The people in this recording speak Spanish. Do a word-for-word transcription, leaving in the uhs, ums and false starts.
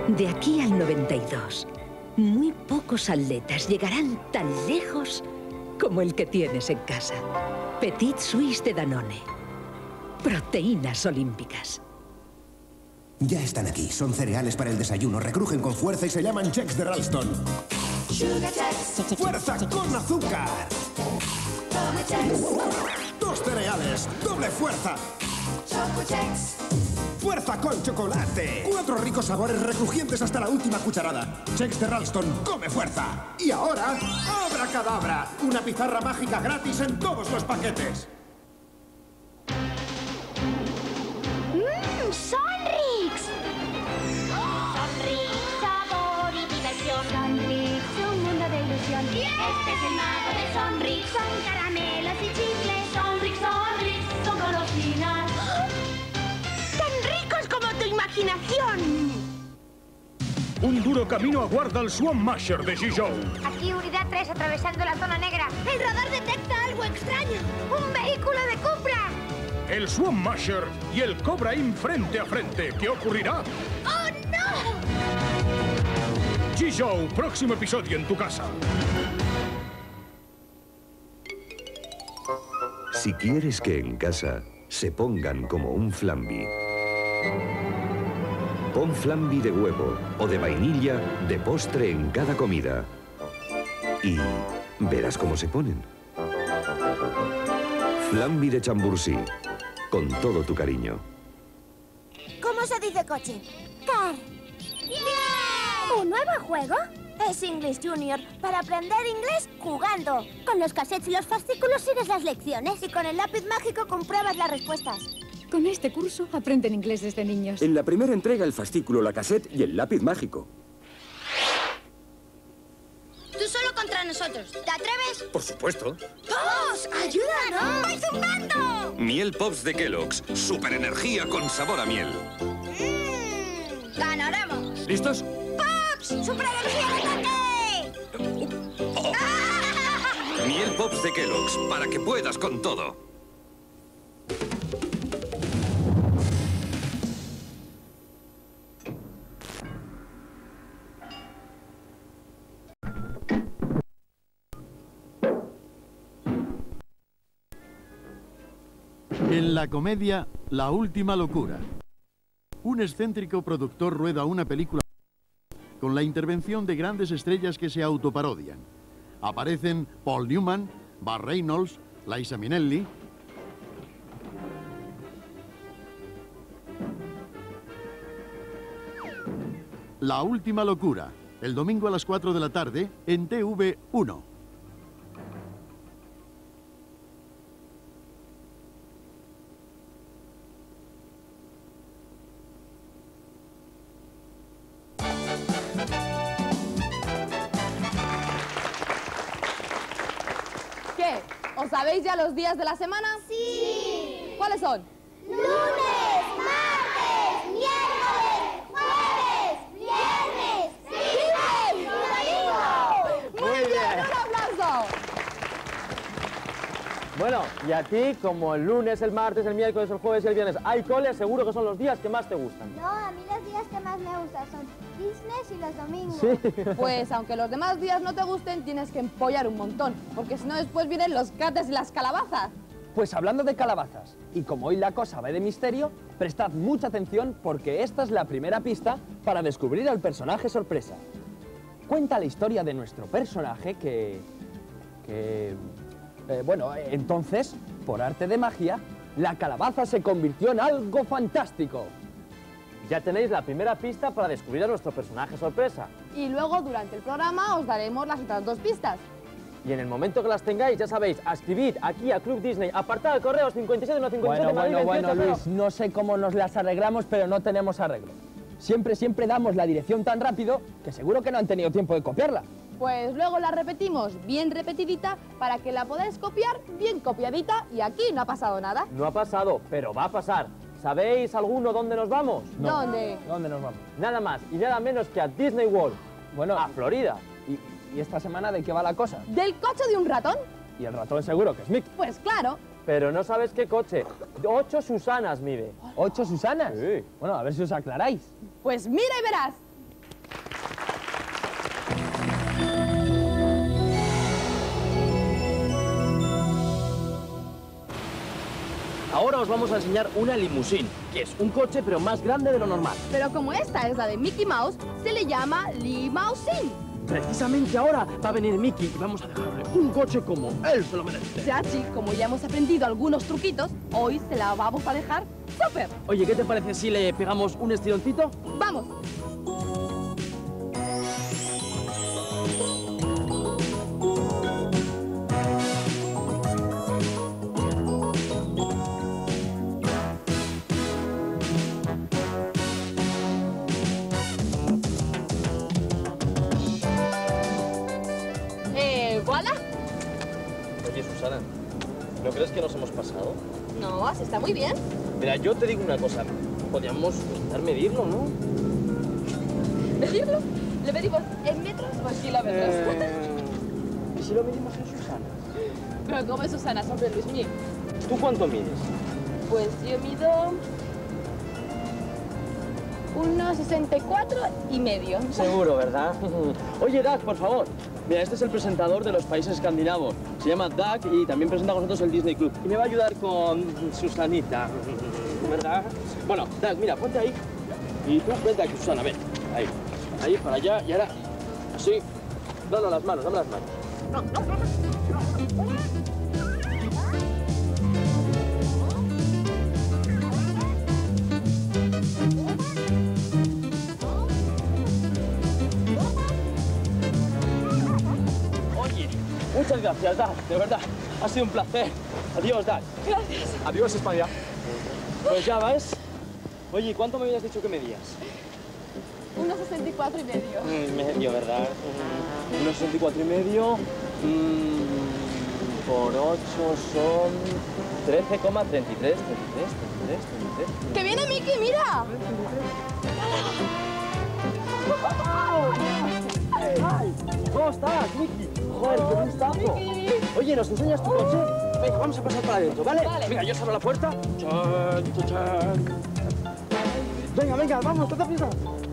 De aquí al noventa y dos, muy pocos atletas llegarán tan lejos como el que tienes en casa. Petit Suisse de Danone. Proteínas olímpicas. Ya están aquí. Son cereales para el desayuno. Recrujen con fuerza y se llaman Chex de Ralston. ¡Fuerza con azúcar! ¡Dos cereales! ¡Doble fuerza! ¡Fuerza con chocolate! Cuatro ricos sabores recrujientes hasta la última cucharada. Chex de Ralston, come fuerza. Y ahora, ¡abracadabra! Una pizarra mágica gratis en todos los paquetes. ¡Mmm! ¡Sonrix! Sonrix, sabor y diversión. Sonrix, un mundo de ilusión. Este es el mago de Sonrix. Son caramelos y chicles. Sonrix, Sonrix, son golosinas. ¡Tan ricos como tu imaginación! Un duro camino aguarda al Swan Masher de Jizhou. Aquí unidad tres atravesando la zona negra. El radar detecta algo extraño. ¡Un vehículo de Cupra! El Swan Masher y el Cobra Inn frente a frente. ¿Qué ocurrirá? ¡Oh, no! Jizhou, próximo episodio en tu casa. Si quieres que en casa se pongan como un Flamby, pon Flamby de huevo o de vainilla de postre en cada comida. Y verás cómo se ponen. Flamby de chambursí, con todo tu cariño. ¿Cómo se dice coche? Car. ¡Yeah! ¿Un nuevo juego? Es English Junior, para aprender inglés jugando. Con los cassettes y los fascículos sigues las lecciones y con el lápiz mágico compruebas las respuestas. Con este curso aprenden inglés desde niños. En la primera entrega el fascículo, la cassette y el lápiz mágico. Tú solo contra nosotros. ¿Te atreves? Por supuesto. ¡Todos! ¡Ayúdanos! ¡Voy zumbando! Miel Pops de Kellogg's. Super energía con sabor a miel. Mm, ¡ganaremos! ¿Listos? ¡Pops! ¡Super energía de ataque! Oh. ¡Ah! Miel Pops de Kellogg's, para que puedas con todo. En la comedia La última locura, un excéntrico productor rueda una película con la intervención de grandes estrellas que se autoparodian. Aparecen Paul Newman, Burt Reynolds, Liza Minnelli. La última locura, el domingo a las cuatro de la tarde en T V uno. ¿Qué? ¿Os sabéis ya los días de la semana? ¡Sí! ¿Cuáles son? ¡Lunes, martes, miércoles, jueves, viernes, sí, domingo! ¡Muy bien! ¡Un aplauso! Bueno, y a ti, como el lunes, el martes, el miércoles, el jueves y el viernes hay cole, seguro que son los días que más te gustan. No, a mí los días que más me gustan son Disney y los domingos. Sí. Pues aunque los demás días no te gusten, tienes que empollar un montón, porque si no después vienen los cates y las calabazas. Pues hablando de calabazas, y como hoy la cosa va de misterio, prestad mucha atención porque esta es la primera pista para descubrir al personaje sorpresa. Cuenta la historia de nuestro personaje que... que... Eh, bueno, entonces, por arte de magia, la calabaza se convirtió en algo fantástico. Ya tenéis la primera pista para descubrir a nuestro personaje sorpresa. Y luego, durante el programa, os daremos las otras dos pistas. Y en el momento que las tengáis, ya sabéis, escribid aquí a Club Disney, apartado de correos cincuenta y siete uno cincuenta y siete. Bueno, bueno, bueno, veintiocho, Luis, no sé cómo nos las arreglamos, pero no tenemos arreglo. Siempre, siempre damos la dirección tan rápido que seguro que no han tenido tiempo de copiarla. Pues luego la repetimos bien repetidita para que la podáis copiar bien copiadita y aquí no ha pasado nada. No ha pasado, pero va a pasar. ¿Sabéis alguno dónde nos vamos? No. ¿Dónde? ¿Dónde nos vamos? Nada más y nada menos que a Disney World. Bueno, a Florida. ¿Y, ¿Y esta semana de qué va la cosa? ¿Del coche de un ratón? Y el ratón seguro que es Mickey. Pues claro. Pero no sabes qué coche. Ocho Susanas mide. ¿Ocho Susanas? Sí. Bueno, a ver si os aclaráis. Pues mira y verás. ahora os vamos a enseñar una limusín, que es un coche pero más grande de lo normal. Pero como esta es la de Mickey Mouse, se le llama Limousin. Precisamente ahora va a venir Mickey y vamos a dejarle un coche como él se lo merece. Chachi, como ya hemos aprendido algunos truquitos, hoy se la vamos a dejar súper. Oye, ¿qué te parece si le pegamos un estironcito? ¡Vamos! ¡Voilà! Oye, Susana, ¿no crees que nos hemos pasado? No, así está muy bien. Mira, yo te digo una cosa. Podríamos intentar medirlo, ¿no? ¿Medirlo? ¿Le medimos en metros o en kilómetros? Eh... ¿Y si lo medimos en Susana? Pero ¿cómo es Susana sobre Luis mío? ¿Tú cuánto mides? Pues yo mido... unos sesenta y cuatro y medio. Seguro, ¿verdad? Oye, Doug, por favor. Mira, este es el presentador de los países escandinavos. Se llama Doug y también presenta con nosotros el Disney Club. Y me va a ayudar con Susanita, ¿verdad? Bueno, Doug, mira, ponte ahí. Y tú vente aquí, Susana, ven. Ahí. Ahí, para allá. Y ahora, así. Dame las manos, dame las manos. Muchas gracias, Doug, de verdad. Ha sido un placer. Adiós, Doug. Gracias. Adiós, España. Pues ya ves. Oye, ¿cuánto me habías dicho que medías? unos sesenta y cuatro y medio. Mm, medio, ¿verdad? Mm, unos sesenta y cuatro y medio. Mm, por ocho son trece coma treinta y tres, treinta y tres, treinta y tres, treinta y tres. ¡Que viene Mickey, mira! ¡Ay! ¿Cómo estás, Mickey? Joder, qué gustazo. Oye, ¿nos enseñas tu coche? Venga, vamos a pasar para adentro, ¿vale? Vale. Venga, yo abro la puerta. Chan, chan, chan. Venga, venga, vamos, date prisa.